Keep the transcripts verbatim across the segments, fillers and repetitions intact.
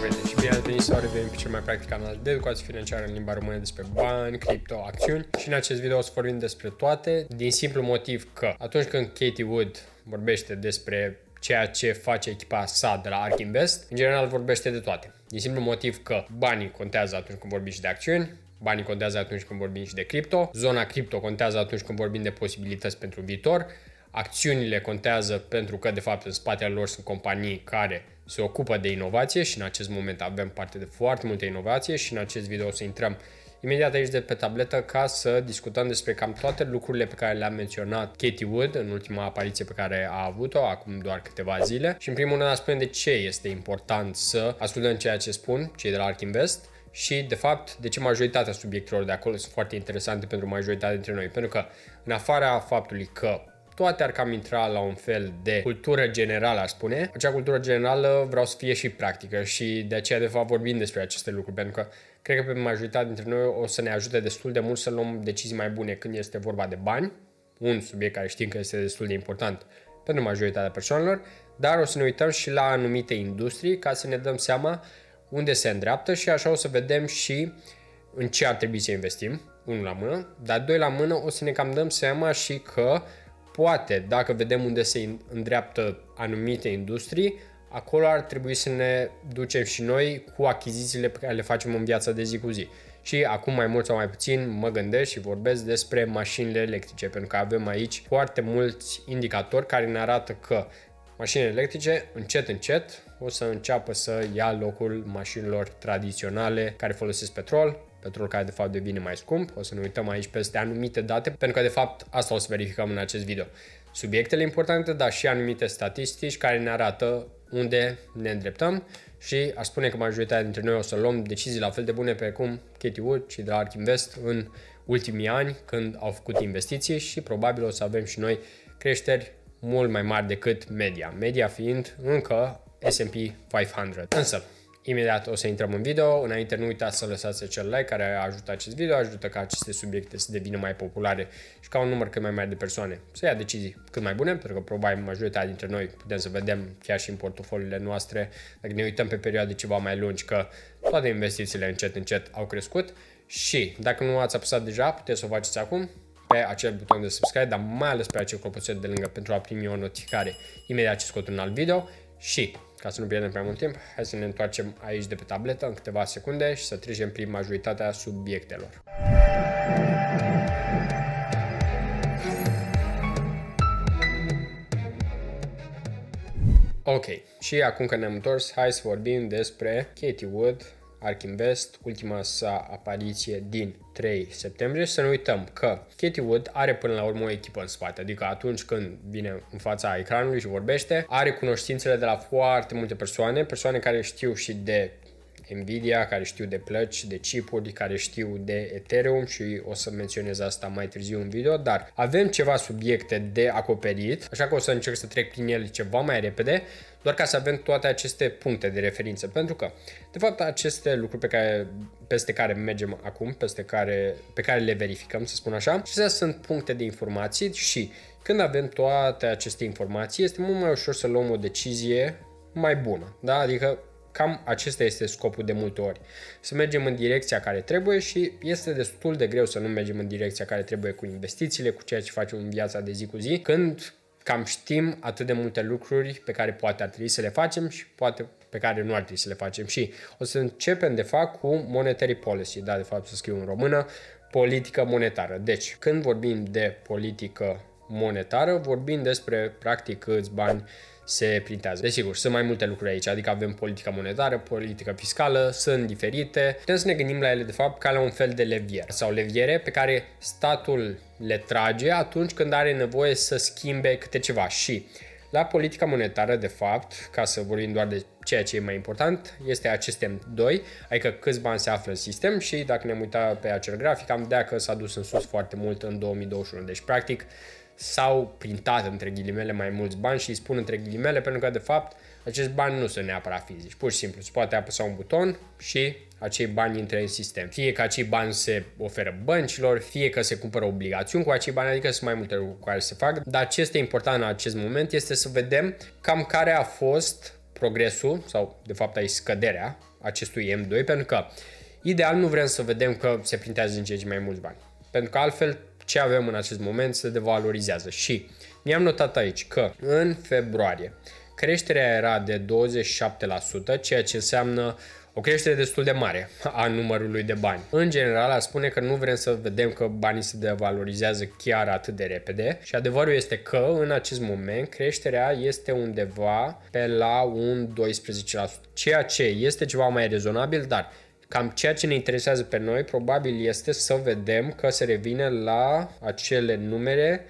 prieteni și bine ați venit sau revenim pe cel mai practic canal de educație financiară în limba română despre bani, cripto, acțiuni și în acest video o să vorbim despre toate din simplu motiv că atunci când Cathie Wood vorbește despre ceea ce face echipa sa de la ARK Invest, în general vorbește de toate. Din simplu motiv că banii contează atunci când vorbim și de acțiuni, banii contează atunci când vorbim și de cripto, zona cripto contează atunci când vorbim de posibilități pentru viitor, acțiunile contează pentru că de fapt în spatele lor sunt companii care se ocupă de inovație și în acest moment avem parte de foarte multă inovație și în acest video o să intrăm imediat aici de pe tabletă ca să discutăm despre cam toate lucrurile pe care le-a menționat Cathie Wood în ultima apariție pe care a avut-o acum doar câteva zile și în primul rând a spune de ce este important să ascultăm ceea ce spun cei de la ARK Invest și de fapt de ce majoritatea subiectelor de acolo sunt foarte interesante pentru majoritatea dintre noi, pentru că în afara faptului că toate ar cam intra la un fel de cultură generală, aș spune. Acea cultură generală vreau să fie și practică și de aceea de fapt vorbim despre aceste lucruri, pentru că cred că pe majoritatea dintre noi o să ne ajute destul de mult să luăm decizii mai bune când este vorba de bani, un subiect care știm că este destul de important pentru majoritatea persoanelor, dar o să ne uităm și la anumite industrii ca să ne dăm seama unde se îndreaptă și așa o să vedem și în ce ar trebui să investim, unul la mână, dar doi la mână o să ne cam dăm seama și că poate, dacă vedem unde se îndreaptă anumite industrii, acolo ar trebui să ne ducem și noi cu achizițiile pe care le facem în viața de zi cu zi. Și acum mai mult sau mai puțin mă gândesc și vorbesc despre mașinile electrice, pentru că avem aici foarte mulți indicatori care ne arată că mașinile electrice încet încet o să înceapă să ia locul mașinilor tradiționale care folosesc petrol, petrol care de fapt devine mai scump. O să ne uităm aici peste anumite date, pentru că de fapt asta o să verificăm în acest video. Subiectele importante, dar și anumite statistici care ne arată unde ne îndreptăm și aș spune că majoritatea dintre noi o să luăm decizii la fel de bune precum Cathie Wood și de la ARK Invest în ultimii ani când au făcut investiții și probabil o să avem și noi creșteri mult mai mari decât media. Media fiind încă S and P cinci sute. Însă, imediat o să intrăm în video. Înainte nu uitați să lăsați acel like care ajută acest video, ajută ca aceste subiecte să devină mai populare și ca un număr cât mai mare de persoane să ia decizii cât mai bune, pentru că probabil majoritatea dintre noi putem să vedem chiar și în portofoliile noastre, dacă ne uităm pe perioade ceva mai lungi, că toate investițiile încet încet au crescut și dacă nu ați apăsat deja, puteți să o faceți acum pe acel buton de subscribe, dar mai ales pe acel clopoțel de lângă pentru a primi o notificare imediat ce scot un alt video și ca să nu pierdem prea mult timp, hai să ne întoarcem aici de pe tabletă în câteva secunde și să trecem prin majoritatea subiectelor. Ok, și acum că ne-am întors, hai să vorbim despre Cathie Wood, ARK Invest, ultima sa apariție din trei septembrie și să ne uităm că Cathie Wood are până la urmă o echipă în spate, adică atunci când vine în fața ecranului și vorbește, are cunoștințele de la foarte multe persoane, persoane care știu și de Nvidia, care știu de plăci, de chipuri, care știu de Ethereum și o să menționez asta mai târziu în video, dar avem ceva subiecte de acoperit, așa că o să încerc să trec prin ele ceva mai repede, doar ca să avem toate aceste puncte de referință, pentru că, de fapt, aceste lucruri pe care, peste care mergem acum, peste care, pe care le verificăm, să spun așa, acestea sunt puncte de informații și când avem toate aceste informații, este mult mai ușor să luăm o decizie mai bună, da? Adică cam acesta este scopul de multe ori. Să mergem în direcția care trebuie și este destul de greu să nu mergem în direcția care trebuie cu investițiile, cu ceea ce facem în viața de zi cu zi, când cam știm atât de multe lucruri pe care poate ar trebui să le facem și poate pe care nu ar trebui să le facem. Și o să începem de fapt cu monetary policy, da, de fapt să scriu în română, politică monetară. Deci, când vorbim de politică monetară, vorbim despre practic câți bani se printează. Desigur, sunt mai multe lucruri aici, adică avem politica monetară, politică fiscală, sunt diferite. Putem să ne gândim la ele de fapt ca la un fel de levier sau leviere pe care statul le trage atunci când are nevoie să schimbe câte ceva. Și la politica monetară, de fapt, ca să vorbim doar de ceea ce e mai important, este acest M doi, adică câți bani se află în sistem și dacă ne-am uitat pe acel grafic, am vedea că s-a dus în sus foarte mult în două mii douăzeci și unu. Deci, practic, s-au printat între ghilimele mai mulți bani și îi spun între ghilimele pentru că de fapt acești bani nu sunt neapărat fizici, pur și simplu se poate apăsa un buton și acei bani intră în sistem. Fie că acei bani se oferă băncilor, fie că se cumpără obligațiuni cu acei bani, adică sunt mai multe lucruri care se fac, dar ce este important în acest moment este să vedem cam care a fost progresul sau de fapt aici scăderea acestui M doi, pentru că ideal nu vrem să vedem că se printează din ce în ce mai mulți bani, pentru că altfel ce avem în acest moment se devalorizează. Și mi-am notat aici că în februarie creșterea era de douăzeci și șapte la sută, ceea ce înseamnă o creștere destul de mare a numărului de bani. În general, aș spune că nu vrem să vedem că banii se devalorizează chiar atât de repede și adevărul este că în acest moment creșterea este undeva pe la un doisprezece la sută, ceea ce este ceva mai rezonabil, dar cam ceea ce ne interesează pe noi probabil este să vedem că se revine la acele numere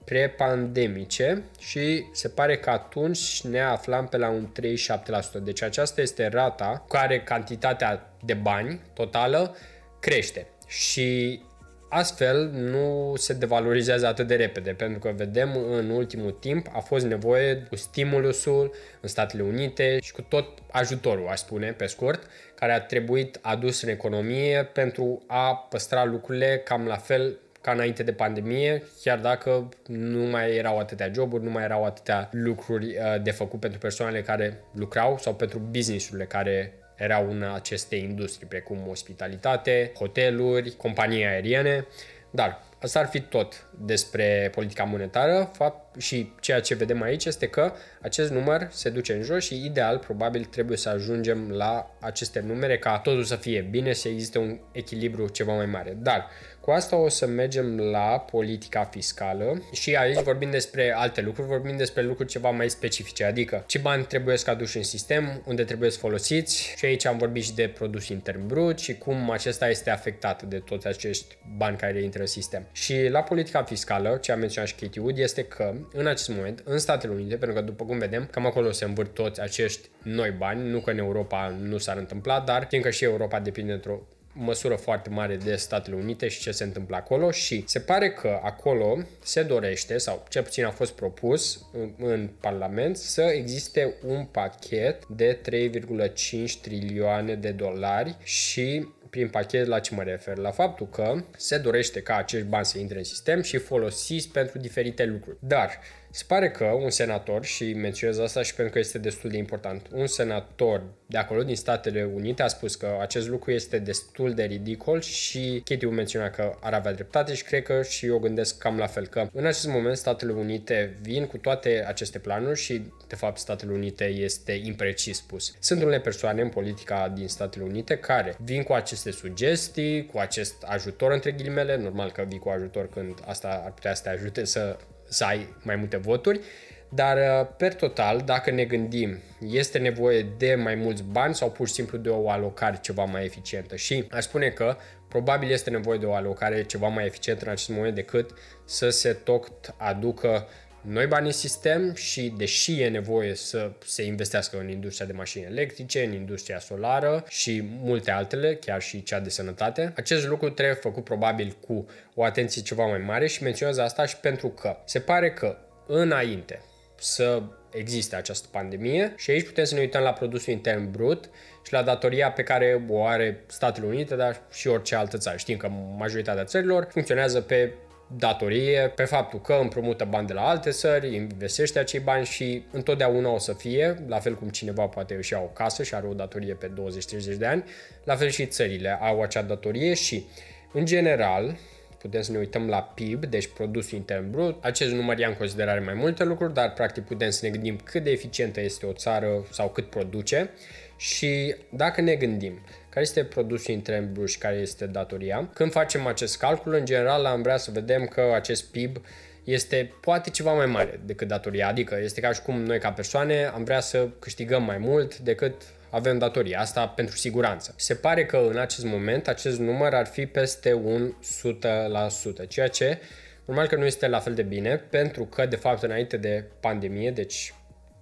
prepandemice și se pare că atunci ne aflam pe la un treizeci și șapte la sută. Deci aceasta este rata cu care cantitatea de bani totală crește și astfel nu se devalorizează atât de repede, pentru că vedem în ultimul timp a fost nevoie cu stimulusul în Statele Unite și cu tot ajutorul, aș spune pe scurt, care a trebuit adus în economie pentru a păstra lucrurile cam la fel ca înainte de pandemie, chiar dacă nu mai erau atâtea joburi, nu mai erau atâtea lucruri de făcut pentru persoanele care lucrau sau pentru business-urile care erau în aceste industrii, precum ospitalitate, hoteluri, companii aeriene. Dar asta ar fi tot despre politica monetară. Fapt, și ceea ce vedem aici este că acest număr se duce în jos și ideal probabil trebuie să ajungem la aceste numere ca totul să fie bine, să existe un echilibru ceva mai mare. Dar cu asta o să mergem la politica fiscală și aici vorbim despre alte lucruri, vorbim despre lucruri ceva mai specifice, adică ce bani trebuie să aduci în sistem, unde trebuie să folosiți și aici am vorbit și de produs intern brut și cum acesta este afectat de toți acești bani care intră în sistem. Și la politica fiscală, ce a menționat și Katie Wood, este că în acest moment, în Statele Unite, pentru că după cum vedem, cam acolo se învârt toți acești noi bani, nu că în Europa nu s-ar întâmpla, dar fiindcă și Europa depinde într-o măsură foarte mare de Statele Unite și ce se întâmplă acolo și se pare că acolo se dorește, sau cel puțin a fost propus în, în Parlament, să existe un pachet de trei virgulă cinci trilioane de dolari și prin pachet la ce mă refer? La faptul că se dorește ca acești bani să intre în sistem și folosiți pentru diferite lucruri. Dar se pare că un senator, și menționez asta și pentru că este destul de important, un senator de acolo, din Statele Unite, a spus că acest lucru este destul de ridicol și Katie menționa că ar avea dreptate și cred că și eu gândesc cam la fel, că în acest moment Statele Unite vin cu toate aceste planuri și de fapt Statele Unite este imprecis spus. Sunt unele persoane în politica din Statele Unite care vin cu aceste sugestii, cu acest ajutor între ghilimele, normal că vii cu ajutor când asta ar putea să te ajute să să ai mai multe voturi, dar per total, dacă ne gândim, este nevoie de mai mulți bani sau pur și simplu de o alocare ceva mai eficientă și aș spune că probabil este nevoie de o alocare ceva mai eficientă în acest moment decât să se tot aducă noi bani în sistem și deși e nevoie să se investească în industria de mașini electrice, în industria solară și multe altele, chiar și cea de sănătate, acest lucru trebuie făcut probabil cu o atenție ceva mai mare și menționez asta și pentru că se pare că înainte să existe această pandemie și aici putem să ne uităm la produsul intern brut și la datoria pe care o are Statele Unite, dar și orice altă țară. Știm că majoritatea țărilor funcționează pe datorie, pe faptul că împrumută bani de la alte țări, investește acei bani și întotdeauna o să fie, la fel cum cineva poate își ia o casă și are o datorie pe douăzeci treizeci de ani, la fel și țările au acea datorie și, în general, putem să ne uităm la P I B, deci produsul intern brut. Acest număr ia în considerare mai multe lucruri, dar practic putem să ne gândim cât de eficientă este o țară sau cât produce și dacă ne gândim care este produsul intern brut și care este datoria, când facem acest calcul, în general am vrea să vedem că acest P I B este poate ceva mai mare decât datoria, adică este ca și cum noi ca persoane am vrea să câștigăm mai mult decât avem datorie, asta pentru siguranță. Se pare că în acest moment acest număr ar fi peste un o sută la sută, ceea ce normal că nu este la fel de bine, pentru că de fapt înainte de pandemie, deci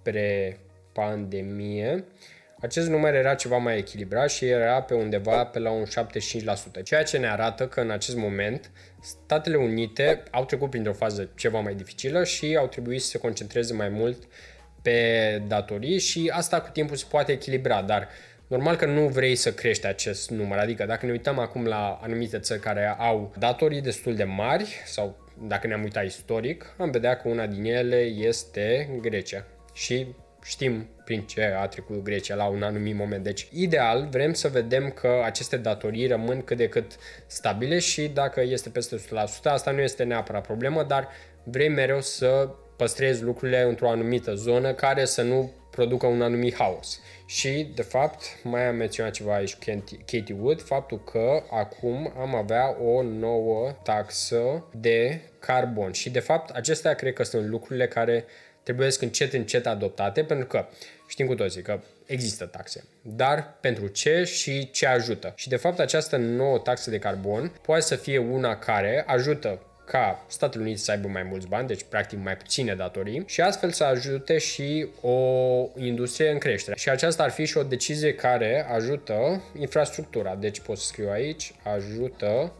pre-pandemie, acest număr era ceva mai echilibrat și era pe undeva pe la un șaptezeci și cinci la sută, ceea ce ne arată că în acest moment Statele Unite au trecut printr-o fază ceva mai dificilă și au trebuit să se concentreze mai mult pe datorii și asta cu timpul se poate echilibra, dar normal că nu vrei să crești acest număr, adică dacă ne uităm acum la anumite țări care au datorii destul de mari sau dacă ne-am uitat istoric, am vedea că una din ele este Grecia și știm prin ce a trecut Grecia la un anumit moment. Deci, ideal, vrem să vedem că aceste datorii rămân cât de cât stabile și dacă este peste o sută la sută, asta nu este neapărat problemă, dar vrei mereu să păstrezi lucrurile într-o anumită zonă care să nu producă un anumit haos. Și, de fapt, mai am menționat ceva aici cu Katie Wood, faptul că acum am avea o nouă taxă de carbon. Și, de fapt, acestea cred că sunt lucrurile care trebuie încet încet adoptate, pentru că știm cu toții că există taxe. Dar pentru ce și ce ajută? Și, de fapt, această nouă taxă de carbon poate să fie una care ajută ca Statele Unite să aibă mai mulți bani, deci practic mai puține datorii și astfel să ajute și o industrie în creștere. Și aceasta ar fi și o decizie care ajută infrastructura. Deci pot să scriu aici, ajută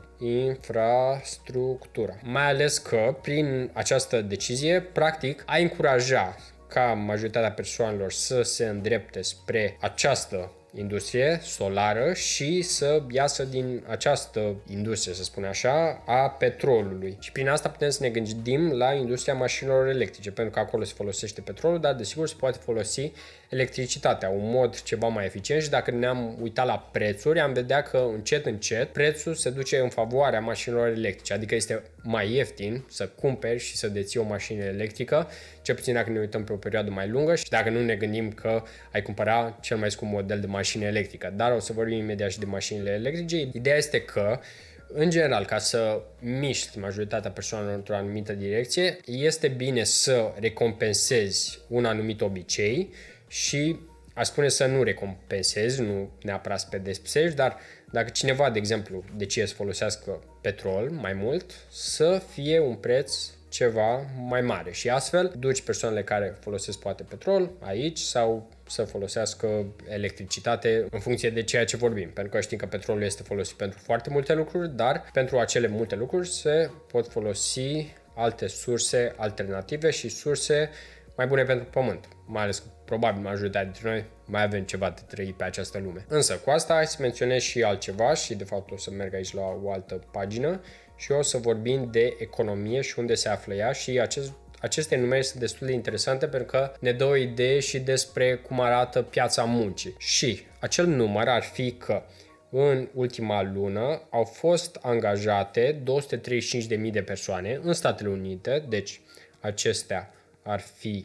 infrastructura. Mai ales că prin această decizie, practic, ai încuraja ca majoritatea persoanelor să se îndrepte spre această industrie solară și să iasă din această industrie, să spun așa, a petrolului. Și prin asta putem să ne gândim la industria mașinilor electrice, pentru că acolo se folosește petrolul, dar desigur se poate folosi electricitatea, un mod ceva mai eficient și dacă ne-am uitat la prețuri, am vedea că încet, încet prețul se duce în favoarea mașinilor electrice, adică este mai ieftin să cumperi și să deții o mașină electrică, cel puțin dacă ne uităm pe o perioadă mai lungă și dacă nu ne gândim că ai cumpăra cel mai scump model de mașină electrică. Dar o să vorbim imediat și de mașinile electrice. Ideea este că, în general, ca să miști majoritatea persoanelor într-o anumită direcție, este bine să recompensezi un anumit obicei și aș spune să nu recompensezi, nu neapărat să pedepsești, dar dacă cineva, de exemplu, decide să folosească petrol mai mult, să fie un preț ceva mai mare și astfel duci persoanele care folosesc poate petrol aici sau să folosească electricitate în funcție de ceea ce vorbim, pentru că știm că petrolul este folosit pentru foarte multe lucruri, dar pentru acele multe lucruri se pot folosi alte surse alternative și surse mai bune pentru pământ, mai ales că probabil majoritatea dintre noi mai avem ceva de trăit pe această lume. Însă cu asta hai să menționez și altceva și de fapt o să merg aici la o altă pagină și o să vorbim de economie și unde se află ea și acest, aceste numere sunt destul de interesante pentru că ne dă o idee și despre cum arată piața muncii. Și acel număr ar fi că în ultima lună au fost angajate două sute treizeci și cinci de mii de persoane în Statele Unite, deci acestea ar fi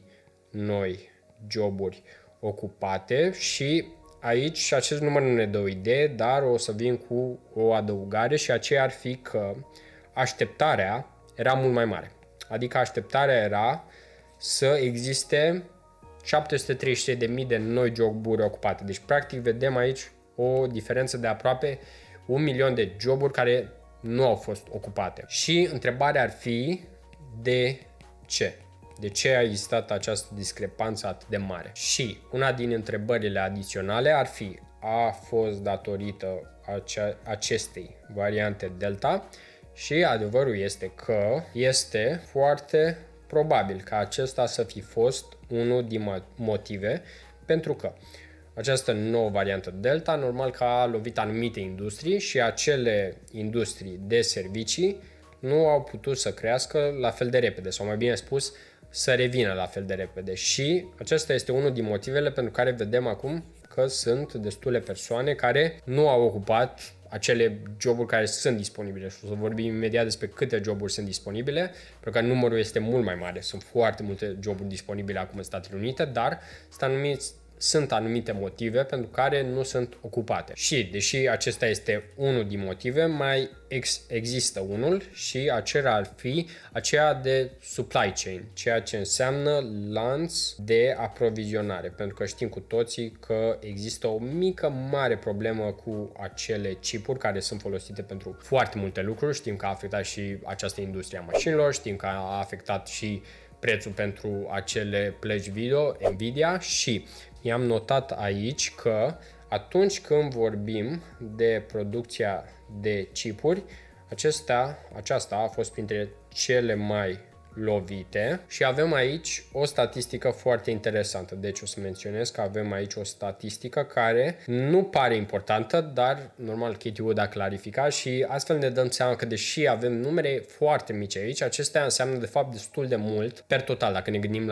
noi joburi ocupate și aici acest număr nu ne dă o idee, dar o să vin cu o adăugare și aceea ar fi că așteptarea era mult mai mare. Adică așteptarea era să existe șapte sute treizeci și trei de mii de noi joburi ocupate. Deci practic vedem aici o diferență de aproape un milion de joburi care nu au fost ocupate. Și întrebarea ar fi de ce? De ce a existat această discrepanță atât de mare? Și una din întrebările adiționale ar fi: a fost datorită acea, acestei variante Delta? Și adevărul este că este foarte probabil ca acesta să fi fost unul din motive, pentru că această nouă variantă Delta, normal că a lovit anumite industrii și acele industrii de servicii nu au putut să crească la fel de repede, sau mai bine spus, să revină la fel de repede. Și acesta este unul din motivele pentru care vedem acum că sunt destule persoane care nu au ocupat acele joburi care sunt disponibile. Și o să vorbim imediat despre câte joburi sunt disponibile, pentru că numărul este mult mai mare. Sunt foarte multe joburi disponibile acum în Statele Unite, dar sunt anumiți sunt anumite motive pentru care nu sunt ocupate. Și, deși acesta este unul din motive, mai ex- există unul și acela ar fi aceea de supply chain, ceea ce înseamnă lanț de aprovizionare, pentru că știm cu toții că există o mică, mare problemă cu acele chipuri care sunt folosite pentru foarte multe lucruri. Știm că a afectat și această industrie a mașinilor, știm că a afectat și prețul pentru acele plăci video, Nvidia, și i-am notat aici că atunci când vorbim de producția de chipuri, acestea, aceasta a fost printre cele mai lovite și avem aici o statistică foarte interesantă. Deci o să menționez că avem aici o statistică care nu pare importantă, dar normal Katie Wood a clarificat și astfel ne dăm seama că deși avem numere foarte mici aici, acestea înseamnă de fapt destul de mult per total, dacă ne gândim la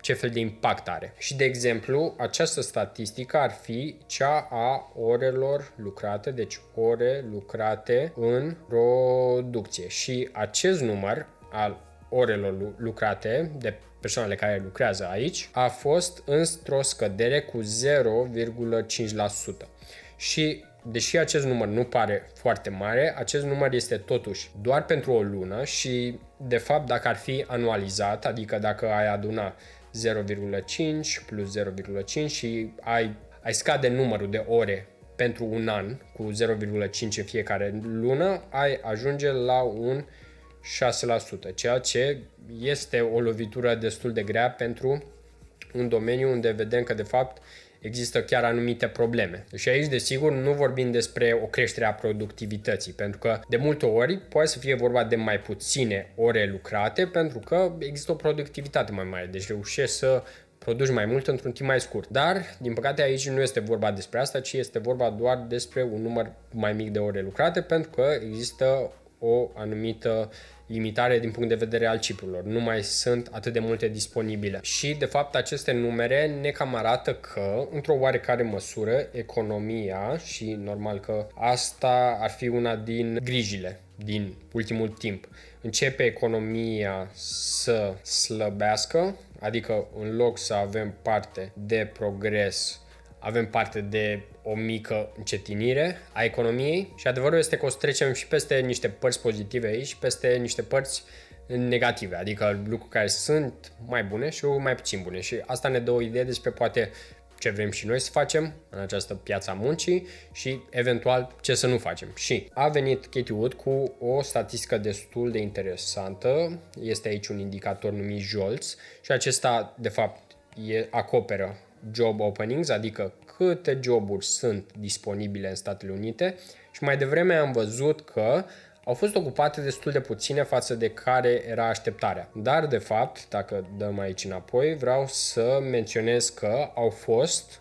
ce fel de impact are. Și de exemplu, această statistică ar fi cea a orelor lucrate, deci ore lucrate în producție. Și acest număr al orelor lucrate de persoanele care lucrează aici a fost într-o scădere cu zero virgulă cinci la sută. Și deși acest număr nu pare foarte mare, acest număr este totuși doar pentru o lună și, de fapt, dacă ar fi anualizat, adică dacă ai aduna zero virgulă cinci plus zero virgulă cinci și ai, ai scade numărul de ore pentru un an cu zero virgulă cinci în fiecare lună, ai ajunge la un șase la sută, ceea ce este o lovitură destul de grea pentru un domeniu unde vedem că, de fapt, există chiar anumite probleme. Și aici, desigur, nu vorbim despre o creștere a productivității, pentru că de multe ori poate să fie vorba de mai puține ore lucrate, pentru că există o productivitate mai mare, deci reușești să produci mai mult într-un timp mai scurt. Dar, din păcate, aici nu este vorba despre asta, ci este vorba doar despre un număr mai mic de ore lucrate, pentru că există o anumită limitare din punct de vedere al chipurilor. Nu mai sunt atât de multe disponibile. Și, de fapt, aceste numere ne cam arată că, într-o oarecare măsură, economia, și normal că asta ar fi una din grijile din ultimul timp, începe economia să slăbească, adică în loc să avem parte de progres, avem parte de o mică încetinire a economiei și adevărul este că o să trecem și peste niște părți pozitive aici și peste niște părți negative, adică lucruri care sunt mai bune și mai puțin bune și asta ne dă o idee despre poate ce vrem și noi să facem în această piață a muncii și eventual ce să nu facem. Și a venit Katie Wood cu o statistică destul de interesantă, este aici un indicator numit Jolts și acesta de fapt e, acoperă job openings, adică câte joburi sunt disponibile în Statele Unite și mai devreme am văzut că au fost ocupate destul de puține față de care era așteptarea. Dar, de fapt, dacă dăm aici înapoi, vreau să menționez că au fost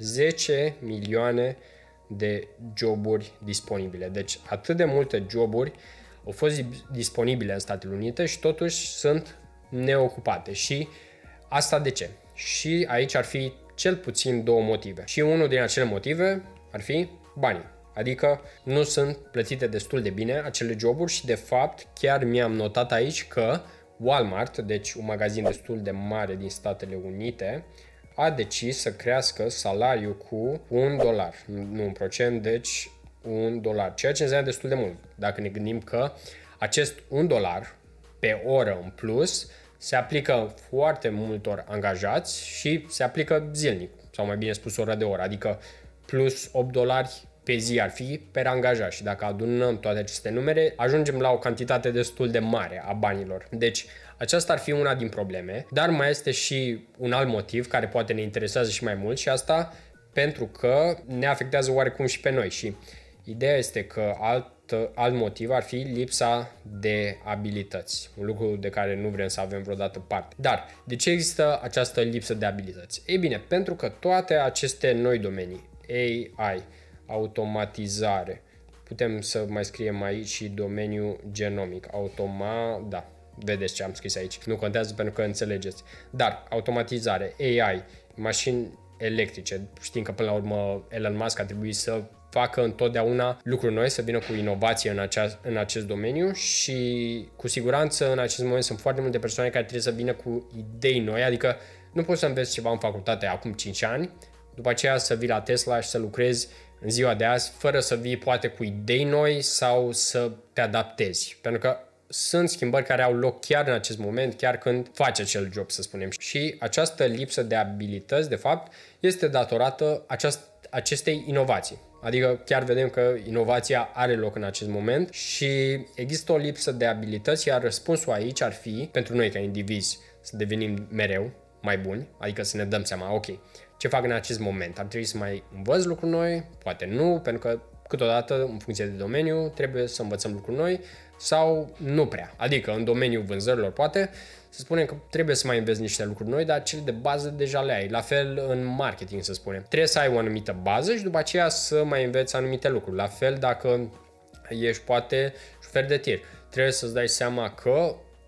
zece milioane de joburi disponibile. Deci atât de multe joburi au fost disponibile în Statele Unite și totuși sunt neocupate. Și asta de ce? Și aici ar fi cel puțin două motive. Și unul din acele motive ar fi banii. Adică nu sunt plătite destul de bine acele joburi și de fapt chiar mi-am notat aici că Walmart, deci un magazin destul de mare din Statele Unite, a decis să crească salariul cu un dolar, nu un procent, deci un dolar, ceea ce înseamnă destul de mult. Dacă ne gândim că acest un dolar pe oră în plus se aplică foarte multor angajați și se aplică zilnic, sau mai bine spus oră de oră, adică plus opt dolari pe zi ar fi per angajat și dacă adunăm toate aceste numere, ajungem la o cantitate destul de mare a banilor. Deci aceasta ar fi una din probleme, dar mai este și un alt motiv care poate ne interesează și mai mult și asta pentru că ne afectează oarecum și pe noi și ideea este că alt, alt motiv ar fi lipsa de abilități, un lucru de care nu vrem să avem vreodată parte. Dar de ce există această lipsă de abilități? Ei bine, pentru că toate aceste noi domenii, A I, automatizare, putem să mai scriem aici și domeniul genomic, automa, da, vedeți ce am scris aici, nu contează pentru că înțelegeți, dar automatizare, A I, mașini electrice, știm că până la urmă Elon Musk a trebuit să facă întotdeauna lucruri noi, să vină cu inovație în, acea, în acest domeniu și cu siguranță în acest moment sunt foarte multe persoane care trebuie să vină cu idei noi, adică nu poți să înveți ceva în facultate acum cinci ani, după aceea să vii la Tesla și să lucrezi în ziua de azi fără să vii poate cu idei noi sau să te adaptezi, pentru că sunt schimbări care au loc chiar în acest moment, chiar când faci acel job, să spunem. Și această lipsă de abilități, de fapt, este datorată aceast- acestei inovații. Adică chiar vedem că inovația are loc în acest moment și există o lipsă de abilități, iar răspunsul aici ar fi, pentru noi ca indivizi, să devenim mereu mai buni, adică să ne dăm seama, ok, ce fac în acest moment? Ar trebui să mai învăț lucruri noi? Poate nu, pentru că câteodată, în funcție de domeniu, trebuie să învățăm lucruri noi sau nu prea. Adică în domeniul vânzărilor poate să spunem că trebuie să mai înveți niște lucruri noi, dar cele de bază deja le ai. La fel în marketing, să spunem. Trebuie să ai o anumită bază și după aceea să mai înveți anumite lucruri. La fel dacă ești poate șofer de tir. Trebuie să-ți dai seama că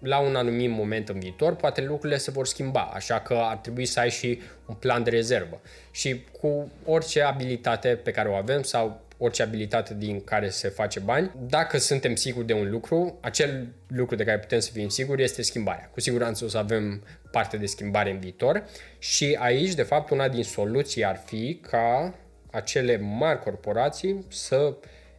la un anumit moment în viitor, poate lucrurile se vor schimba, așa că ar trebui să ai și un plan de rezervă. Și cu orice abilitate pe care o avem sau orice abilitate din care se face bani, dacă suntem siguri de un lucru, acel lucru de care putem să fim siguri este schimbarea. Cu siguranță o să avem parte de schimbare în viitor și aici, de fapt, una din soluții ar fi ca acele mari corporații să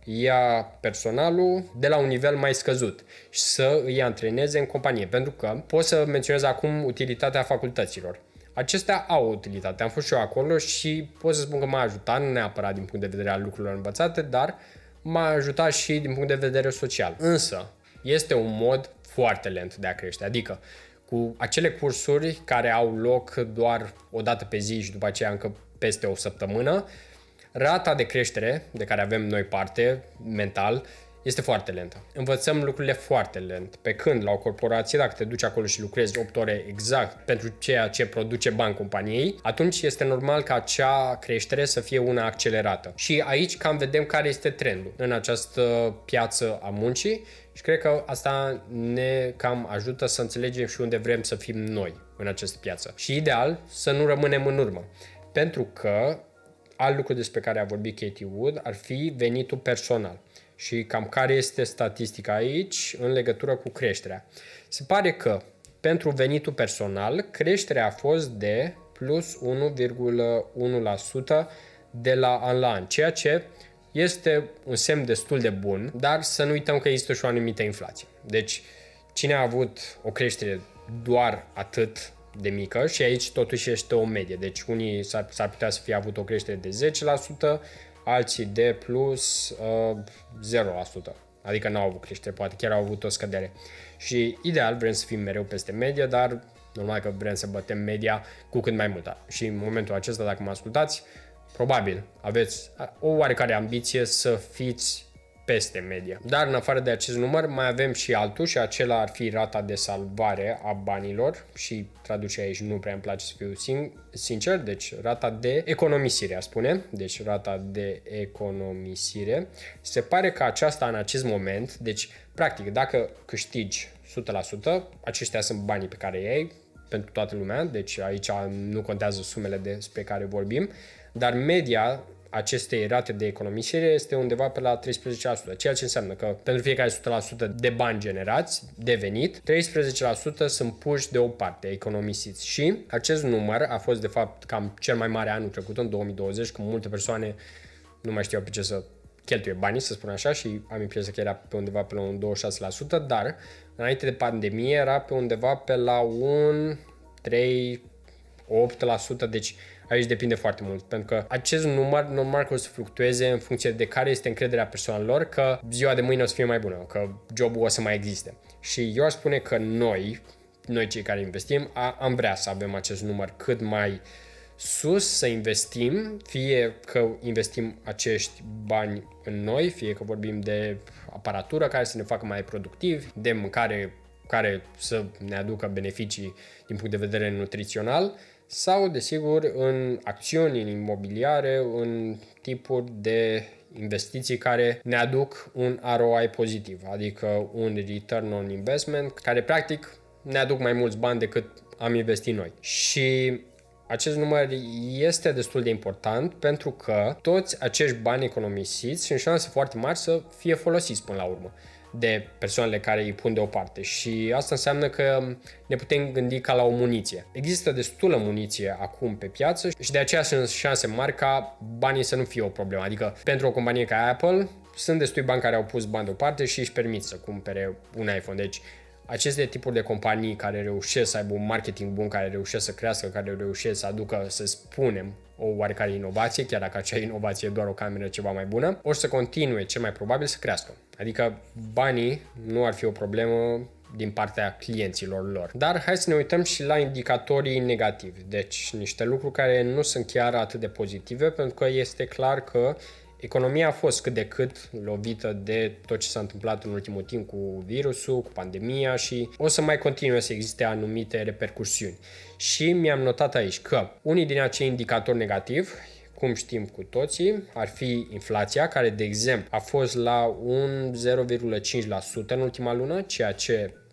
ia personalul de la un nivel mai scăzut și să îi antreneze în companie. Pentru că pot să menționez acum utilitatea facultăților. Acestea au o utilitate. Am fost și eu acolo și pot să spun că m-a ajutat, nu neapărat din punct de vedere al lucrurilor învățate, dar m-a ajutat și din punct de vedere social. Însă, este un mod foarte lent de a crește. Adică, cu acele cursuri care au loc doar o dată pe zi și după aceea încă peste o săptămână, rata de creștere de care avem noi parte, mental, este foarte lentă. Învățăm lucrurile foarte lent. Pe când la o corporație, dacă te duci acolo și lucrezi opt ore exact pentru ceea ce produce bani companiei, atunci este normal ca acea creștere să fie una accelerată. Și aici cam vedem care este trendul în această piață a muncii și cred că asta ne cam ajută să înțelegem și unde vrem să fim noi în această piață. Și ideal să nu rămânem în urmă. Pentru că alt lucru despre care a vorbit Katie Wood ar fi venitul personal. Și cam care este statistica aici în legătură cu creșterea. Se pare că pentru venitul personal creșterea a fost de plus unu virgulă unu la sută de la an la an, ceea ce este un semn destul de bun, dar să nu uităm că există și o anumită inflație. Deci cine a avut o creștere doar atât de mică și aici totuși este o medie, deci unii s-ar, s-ar putea să fie avut o creștere de zece la sută, alții de plus uh, zero la sută, adică n-au avut creștere, poate chiar au avut o scădere. Și ideal vrem să fim mereu peste media, dar normal că vrem să bătem media cu cât mai mult. Și în momentul acesta, dacă mă ascultați, probabil aveți o oarecare ambiție să fiți peste media. Dar în afară de acest număr mai avem și altul și acela ar fi rata de salvare a banilor și traducerea aici nu prea îmi place să fiu sincer, deci rata de economisire, a spune, deci rata de economisire. Se pare că aceasta în acest moment, deci practic dacă câștigi o sută la sută, aceștia sunt banii pe care îi ai pentru toată lumea, deci aici nu contează sumele despre care vorbim, dar media acestei rate de economisire este undeva pe la treisprezece la sută, ceea ce înseamnă că pentru fiecare o sută la sută de bani generați, de venit, treisprezece la sută sunt puși deoparte, economisiți. Și acest număr a fost de fapt cam cel mai mare anul trecut, în două mii douăzeci, când multe persoane nu mai știau pe ce să cheltuie banii, să spun așa, și am impresia că era pe undeva pe la un douăzeci și șase la sută, dar înainte de pandemie era pe undeva pe la un trei opt la sută, deci aici depinde foarte mult, pentru că acest număr normal că o să fluctueze în funcție de care este încrederea persoanelor că ziua de mâine o să fie mai bună, că jobul o să mai existe. Și eu aș spune că noi, noi cei care investim, a, am vrea să avem acest număr cât mai sus, să investim, fie că investim acești bani în noi, fie că vorbim de aparatură care să ne facă mai productivi, de mâncare care să ne aducă beneficii din punct de vedere nutrițional, sau, desigur, în acțiuni, în imobiliare, în tipuri de investiții care ne aduc un R O I pozitiv, adică un return on investment, care practic ne aduc mai mulți bani decât am investit noi. Și acest număr este destul de important pentru că toți acești bani economisiți sunt șanse foarte mari să fie folosiți până la urmă de persoanele care îi pun deoparte și asta înseamnă că ne putem gândi ca la o muniție. Există destulă muniție acum pe piață și de aceea sunt șanse mari ca banii să nu fie o problemă. Adică pentru o companie ca Apple sunt destui bani care au pus bani deoparte și își permit să cumpere un iPhone. Deci aceste tipuri de companii care reușesc să aibă un marketing bun, care reușesc să crească, care reușesc să aducă, să spunem, o oarecare inovație, chiar dacă acea inovație e doar o cameră ceva mai bună, o să continue cel mai probabil să crească. Adică banii nu ar fi o problemă din partea clienților lor. Dar hai să ne uităm și la indicatorii negativi. Deci niște lucruri care nu sunt chiar atât de pozitive, pentru că este clar că economia a fost cât de cât lovită de tot ce s-a întâmplat în ultimul timp cu virusul, cu pandemia și o să mai continue să existe anumite repercursiuni. Și mi-am notat aici că unii din acei indicatori negativi, cum știm cu toții, ar fi inflația, care, de exemplu, a fost la un zero virgulă cinci la sută în ultima lună, ceea ce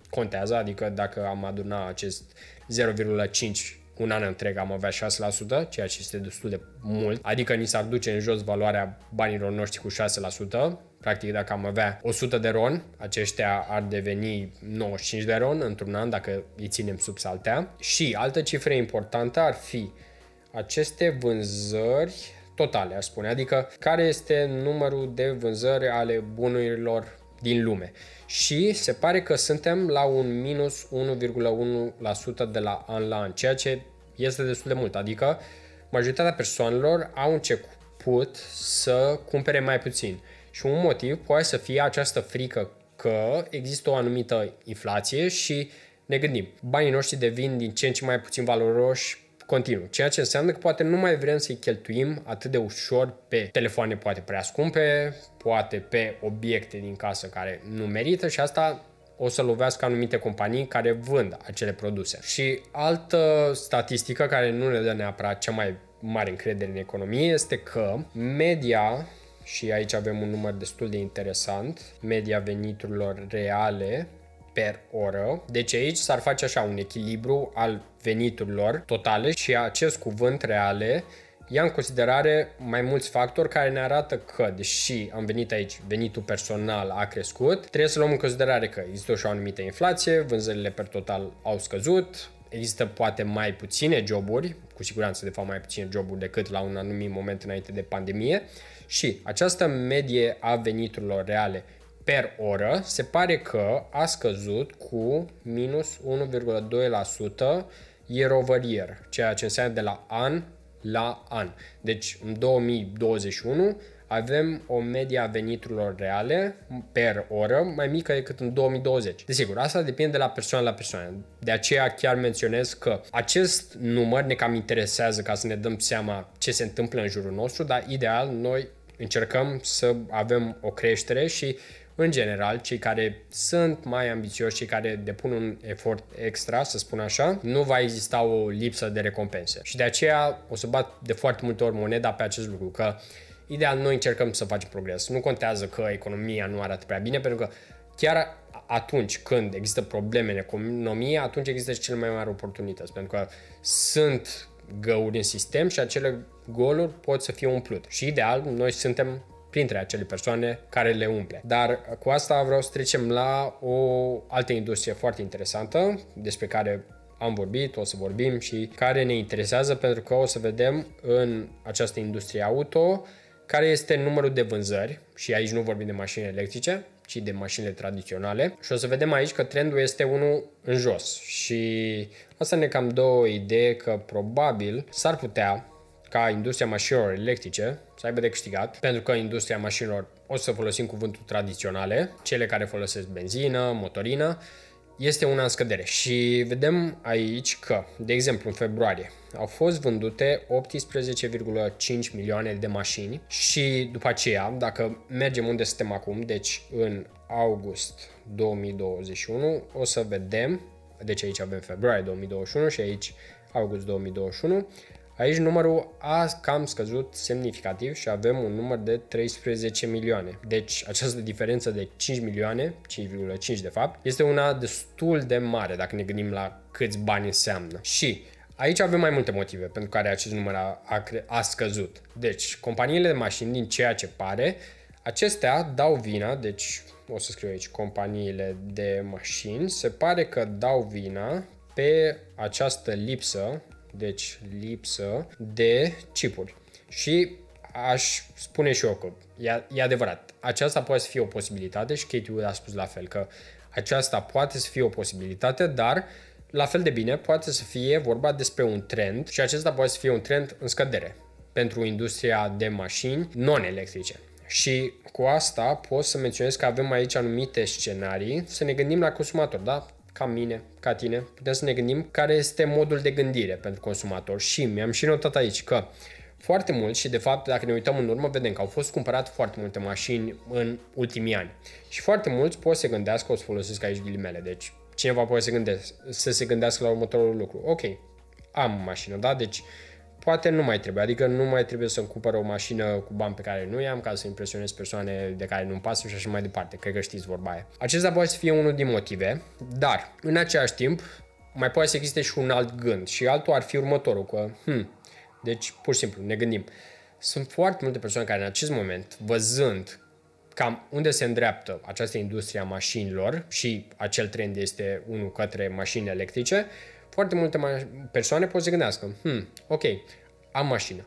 contează, adică dacă am aduna acest zero virgulă cinci un an întreg am avea șase la sută, ceea ce este destul de mult, adică ni s-ar duce în jos valoarea banilor noștri cu șase la sută. Practic, dacă am avea o sută de ron, aceștia ar deveni nouăzeci și cinci de ron într-un an dacă îi ținem sub saltea. Și altă cifră importantă ar fi aceste vânzări totale, aș spune, adică care este numărul de vânzări ale bunurilor din lume. Și se pare că suntem la un minus unu virgulă unu la sută de la an la an, ceea ce este destul de mult, adică majoritatea persoanelor au început să cumpere mai puțin. Și un motiv poate să fie această frică că există o anumită inflație și ne gândim, banii noștri devin din ce în ce mai puțin valoroși continuu, ceea ce înseamnă că poate nu mai vrem să-i cheltuim atât de ușor pe telefoane poate prea scumpe, poate pe obiecte din casă care nu merită și asta o să lovească anumite companii care vând acele produse. Și altă statistică care nu ne dă neapărat cea mai mare încredere în economie este că media, și aici avem un număr destul de interesant, media veniturilor reale per oră. Deci aici s-ar face așa un echilibru al veniturilor totale și acest cuvânt reale ia în considerare mai mulți factori care ne arată că, deși am venit aici, venitul personal a crescut, trebuie să luăm în considerare că există și o anumită inflație, vânzările per total au scăzut, există poate mai puține joburi, cu siguranță de fapt mai puține joburi decât la un anumit moment înainte de pandemie și această medie a veniturilor reale per oră se pare că a scăzut cu minus unu virgulă doi la sută year over year, ceea ce înseamnă de la an la an. Deci în două mii douăzeci și unu avem o medie a veniturilor reale per oră mai mică decât în două mii douăzeci. Desigur, asta depinde de la persoană la persoană. De aceea chiar menționez că acest număr ne cam interesează ca să ne dăm seama ce se întâmplă în jurul nostru, dar ideal noi încercăm să avem o creștere și în general, cei care sunt mai ambițioși, cei care depun un efort extra, să spun așa, nu va exista o lipsă de recompense. Și de aceea o să bat de foarte multe ori moneda pe acest lucru, că ideal noi încercăm să facem progres. Nu contează că economia nu arată prea bine, pentru că chiar atunci când există probleme în economie, atunci există și cele mai mari oportunități, pentru că sunt găuri în sistem și acele goluri pot să fie umplute. Și ideal, noi suntem printre acele persoane care le umple. Dar cu asta vreau să trecem la o altă industrie foarte interesantă despre care am vorbit, o să vorbim și care ne interesează pentru că o să vedem în această industrie auto care este numărul de vânzări și aici nu vorbim de mașini electrice, ci de mașinile tradiționale și o să vedem aici că trendul este unul în jos și asta ne cam dă o idee că probabil s-ar putea ca industria mașinilor electrice să aibă de câștigat, pentru că industria mașinilor, o să folosim cuvântul tradiționale, cele care folosesc benzină, motorină, este una în scădere. Și vedem aici că, de exemplu, în februarie au fost vândute optsprezece virgulă cinci milioane de mașini și după aceea, dacă mergem unde suntem acum, deci în august două mii douăzeci și unu, o să vedem, deci aici avem februarie două mii douăzeci și unu și aici august două mii douăzeci și unu, aici numărul a cam scăzut semnificativ și avem un număr de treisprezece milioane. Deci această diferență de cinci milioane, cinci virgulă cinci de fapt, este una destul de mare dacă ne gândim la câți bani înseamnă. Și aici avem mai multe motive pentru care acest număr a, a, a scăzut. Deci companiile de mașini, din ceea ce pare, acestea dau vina, deci o să scriu aici companiile de mașini, se pare că dau vina pe această lipsă deci lipsă de chipuri. Și aș spune și eu că e, e adevărat, aceasta poate să fie o posibilitate și Katie Wood a spus la fel că aceasta poate să fie o posibilitate, dar la fel de bine poate să fie vorba despre un trend și acesta poate să fie un trend în scădere pentru industria de mașini non-electrice. Și cu asta pot să menționez că avem aici anumite scenarii, să ne gândim la consumator, da? Ca mine, ca tine, putem să ne gândim care este modul de gândire pentru consumator și mi-am și notat aici că foarte mulți și de fapt dacă ne uităm în urmă vedem că au fost cumpărate foarte multe mașini în ultimii ani și foarte mulți pot să se gândească, o să folosesc aici ghilimele, deci cineva poate să, gândesc, să se gândească la următorul lucru, ok, am mașină, da, deci poate nu mai trebuie, adică nu mai trebuie să-mi cumpăr o mașină cu bani pe care nu i-am ca să impresionez persoane de care nu-mi pasă și așa mai departe. Cred că știți vorba aia. Acesta poate să fie unul din motive, dar în același timp mai poate să existe și un alt gând și altul ar fi următorul, că hmm, deci pur și simplu ne gândim. Sunt foarte multe persoane care în acest moment, văzând cam unde se îndreaptă această industrie a mașinilor și acel trend este unul către mașini electrice, foarte multe persoane pot să se gândească, hmm, ok, am mașină,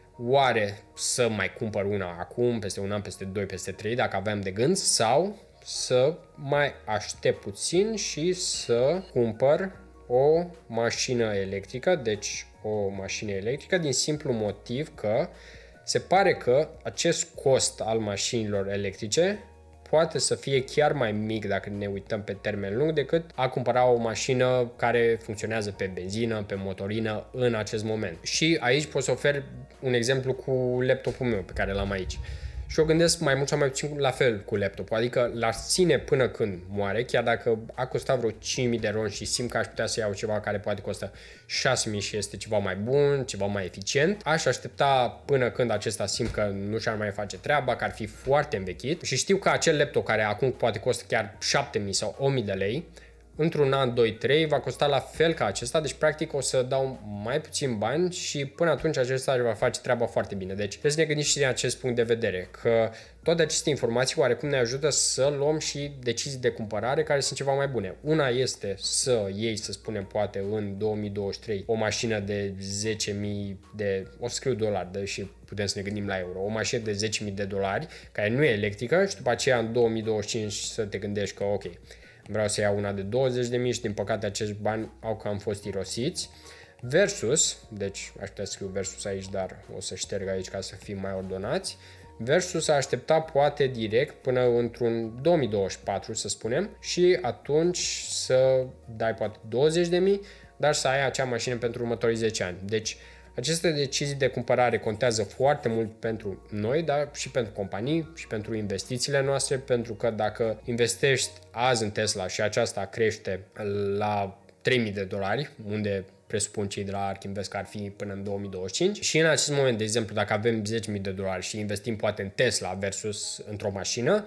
oare să mai cumpăr una acum, peste un an, peste doi, peste trei, dacă aveam de gând, sau să mai aștept puțin și să cumpăr o mașină electrică, deci o mașină electrică din simplu motiv că se pare că acest cost al mașinilor electrice poate să fie chiar mai mic dacă ne uităm pe termen lung decât a cumpăra o mașină care funcționează pe benzină, pe motorină în acest moment. Și aici pot să ofer un exemplu cu laptopul meu pe care l-am aici. Și eu gândesc mai mult sau mai puțin la fel cu laptopul, adică l-ar ține până când moare, chiar dacă a costat vreo cinci mii de ron și simt că aș putea să iau ceva care poate costă șase mii și este ceva mai bun, ceva mai eficient, aș aștepta până când acesta simt că nu și-ar mai face treaba, că ar fi foarte învechit și știu că acel laptop care acum poate costă chiar șapte mii sau o mie de lei, într-un an, doi, trei va costa la fel ca acesta, deci practic o să dau mai puțin bani și până atunci acesta va face treaba foarte bine. Deci trebuie să ne gândim și din acest punct de vedere, că toate aceste informații oarecum ne ajută să luăm și decizii de cumpărare care sunt ceva mai bune. Una este să iei, să spunem, poate în două mii douăzeci și trei o mașină de zece mii de, o să scriu dolari, deși putem să ne gândim la euro, o mașină de zece mii de dolari care nu e electrică și după aceea în două mii douăzeci și cinci să te gândești că ok, vreau să iau una de douăzeci de mii și din păcate acești bani au cam fost irosiți. Versus, deci aș putea să scriu versus aici, dar o să șterg aici ca să fim mai ordonați. Versus a aștepta poate direct până într-un două mii douăzeci și patru, să spunem, și atunci să dai poate douăzeci de mii, dar să ai acea mașină pentru următorii zece ani. Deci aceste decizii de cumpărare contează foarte mult pentru noi, dar și pentru companii și pentru investițiile noastre, pentru că dacă investești azi în Tesla și aceasta crește la trei mii de dolari, unde presupun cei de la ARK Invest că ar fi până în două mii douăzeci și cinci, și în acest moment, de exemplu, dacă avem zece mii de dolari și investim poate în Tesla versus într-o mașină,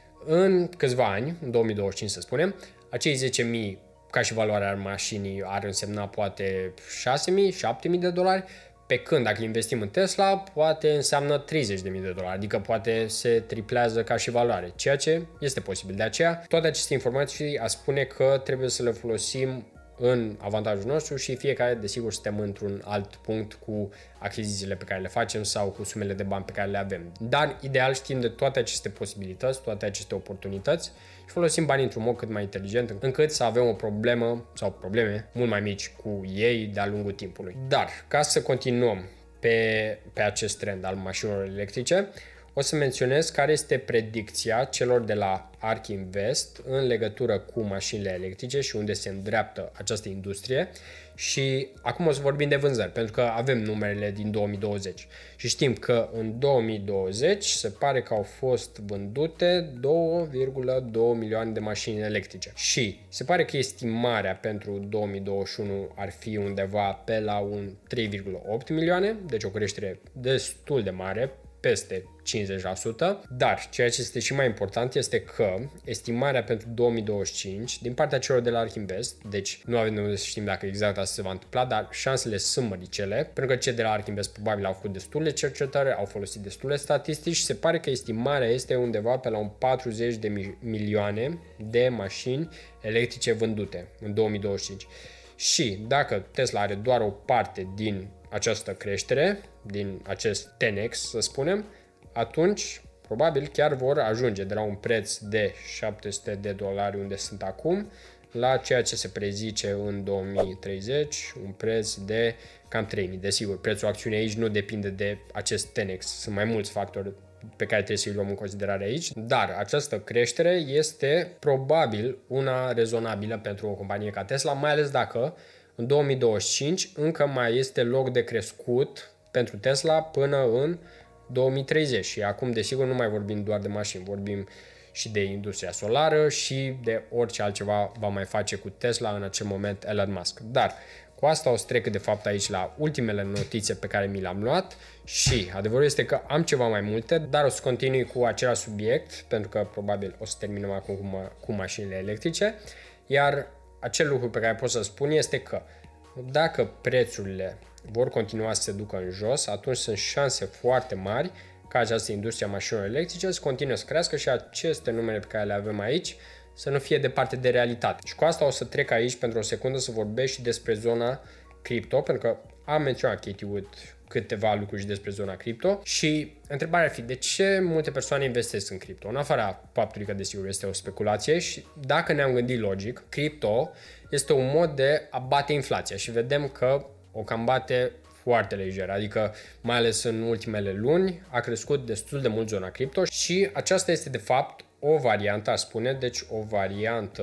în câțiva ani, în două mii douăzeci și cinci să spunem, acei zece mii ca și valoarea mașinii ar însemna poate șase mii, șapte mii de dolari, pe când dacă investim în Tesla poate înseamnă treizeci de mii de dolari, adică poate se triplează ca și valoare, ceea ce este posibil. De aceea, toate aceste informații a spune că trebuie să le folosim în avantajul nostru și fiecare, desigur, suntem într-un alt punct cu achizițiile pe care le facem sau cu sumele de bani pe care le avem. Dar, ideal, știind de toate aceste posibilități, toate aceste oportunități și folosim banii într-un mod cât mai inteligent, încât să avem o problemă sau probleme mult mai mici cu ei de-a lungul timpului. Dar, ca să continuăm pe, pe acest trend al mașinilor electrice, o să menționez care este predicția celor de la ARK Invest în legătură cu mașinile electrice și unde se îndreaptă această industrie. Și acum o să vorbim de vânzări, pentru că avem numerele din două mii douăzeci și știm că în două mii douăzeci se pare că au fost vândute două virgulă doi milioane de mașini electrice și se pare că estimarea pentru două mii douăzeci și unu ar fi undeva pe la un trei virgulă opt milioane, deci o creștere destul de mare, peste cincizeci la sută, dar ceea ce este și mai important este că estimarea pentru două mii douăzeci și cinci din partea celor de la ARK Invest, deci nu avem nevoie să știm dacă exact asta se va întâmpla, dar șansele sunt măricele, pentru că cei de la ARK Invest probabil au făcut destule cercetări, au folosit destule statistici și se pare că estimarea este undeva pe la un patruzeci de milioane de mașini electrice vândute în două mii douăzeci și cinci. Și dacă Tesla are doar o parte din această creștere, din acest ten x, să spunem, atunci probabil chiar vor ajunge de la un preț de șapte sute de dolari unde sunt acum la ceea ce se prezice în două mii treizeci, un preț de cam trei mii. Desigur, prețul acțiunii aici nu depinde de acest ten x, sunt mai mulți factori pe care trebuie să-i luăm în considerare aici, dar această creștere este probabil una rezonabilă pentru o companie ca Tesla, mai ales dacă în două mii douăzeci și cinci încă mai este loc de crescut pentru Tesla până în două mii treizeci și acum, desigur, nu mai vorbim doar de mașini, vorbim și de industria solară și de orice altceva va mai face cu Tesla în acel moment Elon Musk. Dar Cu asta o să trec de fapt aici la ultimele notițe pe care mi le-am luat și adevărul este că am ceva mai multe, dar o să continui cu același subiect, pentru că probabil o să terminăm acum cu, ma- cu mașinile electrice, iar acel lucru pe care pot să spun este că dacă prețurile vor continua să se ducă în jos, atunci sunt șanse foarte mari ca această industrie a mașinilor electrice să continue să crească și aceste numere pe care le avem aici să nu fie departe de realitate. Și cu asta o să trec aici pentru o secundă să vorbesc și despre zona cripto, pentru că am menționat Katie Wood câteva lucruri și despre zona cripto și întrebarea ar fi de ce multe persoane investesc în cripto, în afara faptului că desigur este o speculație și dacă ne-am gândit logic, cripto este un mod de a bate inflația și vedem că o cam bate foarte lejer, adică mai ales în ultimele luni a crescut destul de mult zona cripto și aceasta este de fapt o variantă, aș spune, deci o variantă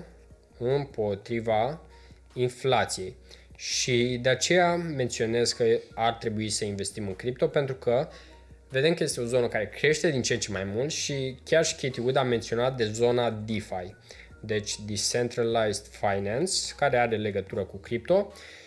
împotriva inflației. Și de aceea menționez că ar trebui să investim în cripto, pentru că vedem că este o zonă care crește din ce în ce mai mult și chiar și Katie Wood a menționat de zona DeFi, deci Decentralized Finance, care are legătură cu cripto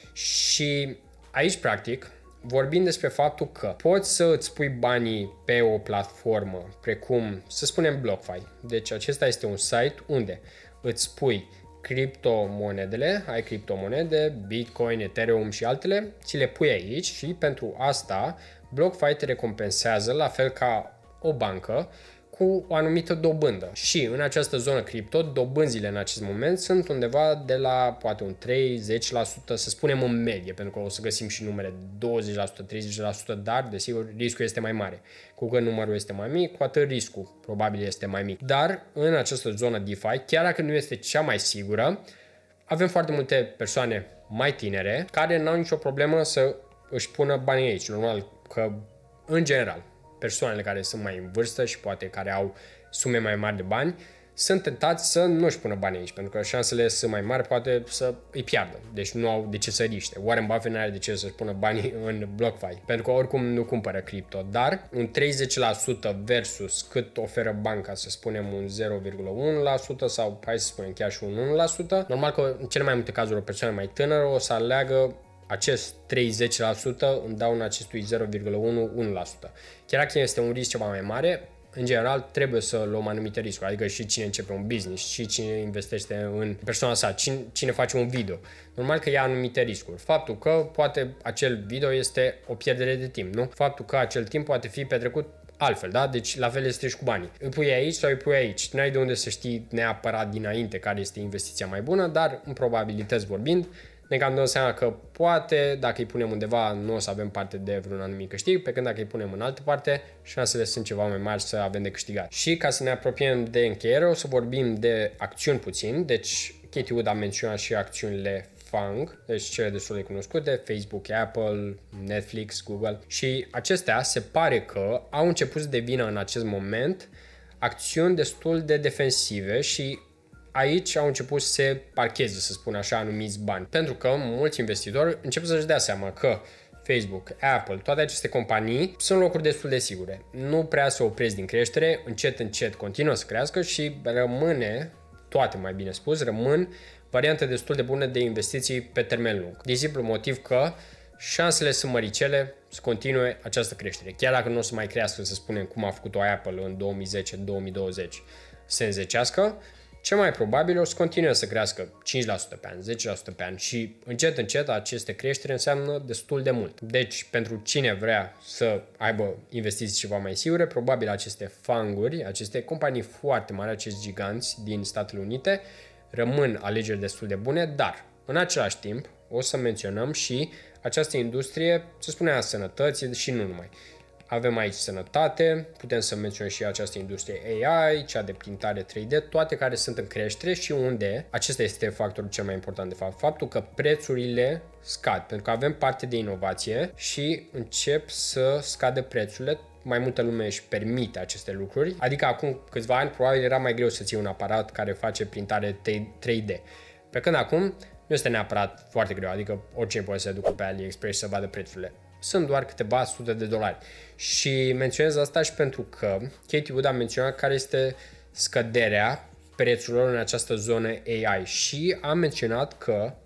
și aici practic vorbim despre faptul că poți să îți pui banii pe o platformă precum, să spunem, BlockFi. Deci acesta este un site unde îți pui criptomonedele, ai criptomonede, Bitcoin, Ethereum și altele, ți le pui aici și pentru asta BlockFi te recompensează la fel ca o bancă cu o anumită dobândă. Și în această zonă cripto, dobânzile în acest moment sunt undeva de la poate un treizeci la sută, să spunem în medie, pentru că o să găsim și numere douăzeci la sută, treizeci la sută, dar desigur riscul este mai mare. Cu cât numărul este mai mic, cu atât riscul probabil este mai mic. Dar în această zonă DeFi, chiar dacă nu este cea mai sigură, avem foarte multe persoane mai tinere care n-au nicio problemă să își pună banii aici. Normal că, în general, persoanele care sunt mai în vârstă și poate care au sume mai mari de bani sunt tentați să nu își pună bani aici, pentru că șansele sunt mai mari, poate să îi piardă. Deci nu au de ce să riște. Warren Buffett nu are de ce să-și pună banii în BlockFi, pentru că oricum nu cumpără cripto, dar un treizeci la sută versus cât oferă banca, să spunem un zero virgulă unu la sută sau hai să spunem chiar și un unu la sută, normal că în cele mai multe cazuri o persoană mai tânără o să aleagă acest treizeci la sută în dauna acestui zero virgulă unu la sută. Chiar dacă este un risc ceva mai mare, în general trebuie să luăm anumite riscuri, adică și cine începe un business, și cine investește în persoana sa, cine, cine face un video. Normal că ia anumite riscuri. Faptul că poate acel video este o pierdere de timp, nu? Faptul că acel timp poate fi petrecut altfel, da? Deci la fel este și cu banii. Îi pui aici sau îi pui aici. Nu ai de unde să știi neapărat dinainte care este investiția mai bună, dar în probabilități vorbind, ne cam dăm seama că poate, dacă îi punem undeva, nu o să avem parte de vreun anumit câștig, pe când dacă îi punem în altă parte, șansele sunt ceva mai mari să avem de câștigat. Și ca să ne apropiem de încheiere, o să vorbim de acțiuni puțin, deci Katie Wood a menționat și acțiunile FANG, deci cele destul de cunoscute, Facebook, Apple, Netflix, Google și acestea se pare că au început să devină în acest moment acțiuni destul de defensive și aici au început să se parcheze, să spun așa, anumiți bani. Pentru că mulți investitori încep să-și dea seama că Facebook, Apple, toate aceste companii sunt locuri destul de sigure. Nu prea se opresc din creștere, încet, încet continuă să crească și rămâne, toate mai bine spus, rămân variante destul de bune de investiții pe termen lung. Din simplu motiv că șansele sunt măricele să continue această creștere. Chiar dacă nu o să mai crească, să spunem, cum a făcut-o Apple în două mii zece două mii douăzeci, se înzecească, cel mai probabil o să continue să crească cinci la sută pe an, zece la sută pe an și încet, încet aceste creșteri înseamnă destul de mult. Deci, pentru cine vrea să aibă investiții ceva mai sigure, probabil aceste fanguri, aceste companii foarte mari, acești giganți din Statele Unite, rămân alegeri destul de bune, dar, în același timp, o să menționăm și această industrie, să spunem, a sănătății și nu numai. Avem aici sănătate, putem să menționăm și această industrie A I, cea de printare trei D, toate care sunt în creștere și unde, acesta este factorul cel mai important de fapt, faptul că prețurile scad, pentru că avem parte de inovație și încep să scadă prețurile, mai multă lume își permite aceste lucruri, adică acum câțiva ani probabil era mai greu să ții un aparat care face printare trei D, pe când acum nu este neapărat foarte greu, adică oricine poate să se ducă pe AliExpress să vadă prețurile. Sunt doar câteva sute de dolari. Și menționez asta și pentru că Katie Wood a menționat care este scăderea prețurilor în această zonă A I și a menționat că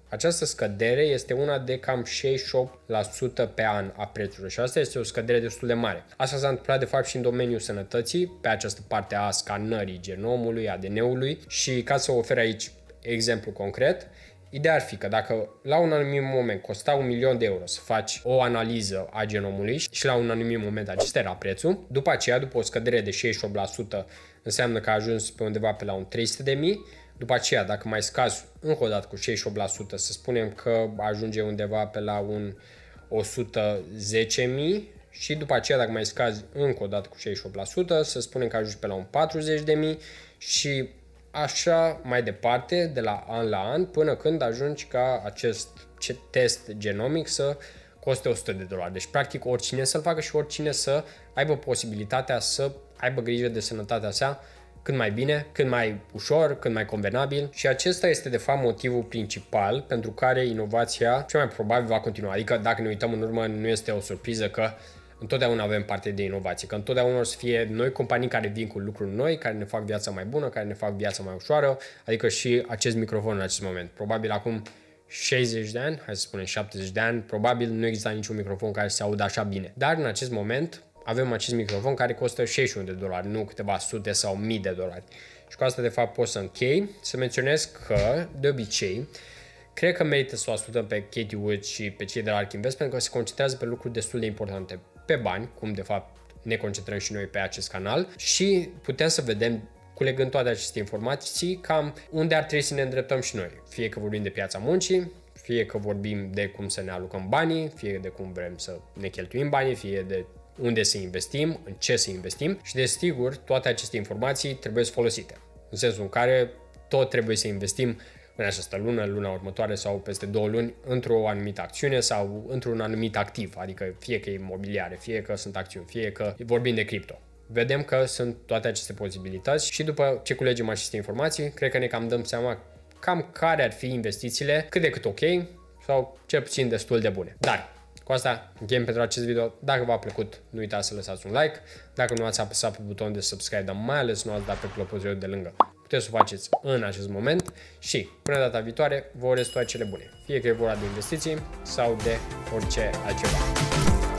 Această scădere este una de cam șaizeci și opt la sută pe an a prețurilor și asta este o scădere destul de mare. Asta s-a întâmplat de fapt și în domeniul sănătății, pe această parte a scanării genomului, A D N-ului și ca să ofer aici exemplu concret, ideea ar fi că dacă la un anumit moment costa un milion de euro să faci o analiză a genomului și la un anumit moment acesta era prețul, după aceea, după o scădere de șaizeci și opt la sută, înseamnă că a ajuns pe undeva pe la un trei sute de mii. După aceea, dacă mai scazi încă o dată cu șaizeci și opt la sută, să spunem că ajunge undeva pe la un o sută zece mii și după aceea, dacă mai scazi încă o dată cu șaizeci și opt la sută, să spunem că ajungi pe la un patruzeci de mii și așa mai departe, de la an la an, până când ajungi ca acest test genomic să coste o sută de dolari. Deci, practic, oricine să-l facă și oricine să aibă posibilitatea să aibă grijă de sănătatea sa cât mai bine, cât mai ușor, cât mai convenabil și acesta este de fapt motivul principal pentru care inovația cel mai probabil va continua. Adică dacă ne uităm în urmă, nu este o surpriză că întotdeauna avem parte de inovație, că întotdeauna o să fie noi companii care vin cu lucruri noi, care ne fac viața mai bună, care ne fac viața mai ușoară, adică și acest microfon în acest moment. Probabil acum șaizeci de ani, hai să spunem șaptezeci de ani, probabil nu exista niciun microfon care se audă așa bine. Dar în acest moment avem acest microfon care costă șaizeci și unu de dolari, nu câteva sute sau mii de dolari. Și cu asta de fapt pot să închei, să menționez că, de obicei, cred că merită să o ascultăm pe Katie Wood și pe cei de la Ark Invest pentru că se concentrează pe lucruri destul de importante, pe bani, cum de fapt ne concentrăm și noi pe acest canal și putem să vedem, culegând toate aceste informații, cam unde ar trebui să ne îndreptăm și noi. Fie că vorbim de piața muncii, fie că vorbim de cum să ne alucăm banii, fie de cum vrem să ne cheltuim banii, fie de unde să investim, în ce să investim și desigur toate aceste informații trebuie să folosite. În sensul în care tot trebuie să investim în această lună, luna următoare sau peste două luni într-o anumită acțiune sau într-un anumit activ, adică fie că e imobiliare, fie că sunt acțiuni, fie că vorbim de cripto. Vedem că sunt toate aceste posibilități și după ce culegem aceste informații, cred că ne cam dăm seama cam care ar fi investițiile, cât de cât ok sau cel puțin destul de bune. Dar cu asta încheiem pentru acest video. Dacă v-a plăcut, nu uitați să lăsați un like. Dacă nu ați apăsat pe butonul de subscribe, dar mai ales nu ați dat pe clopoțelul de lângă, puteți să o faceți în acest moment și până data viitoare vă urez toate cele bune. Fie că e vorba de investiții sau de orice altceva.